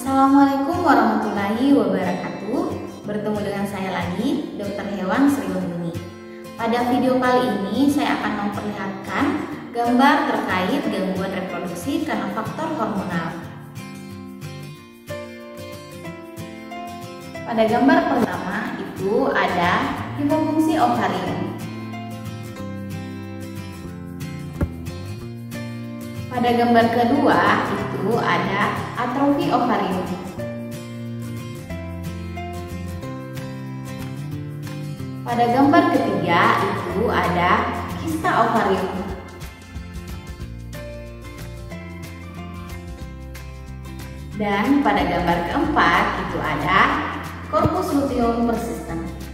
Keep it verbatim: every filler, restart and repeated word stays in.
Assalamualaikum warahmatullahi wabarakatuh. Bertemu dengan saya lagi, Dokter Hewan Sri Wahyuni. Pada video kali ini saya akan memperlihatkan gambar terkait gangguan reproduksi karena faktor hormonal. Pada gambar pertama itu ada hipofungsi ovarium. Pada gambar kedua itu ada atrofi ovarium. Pada gambar ketiga itu ada kista ovarium. Dan pada gambar keempat itu ada corpus luteum persistent.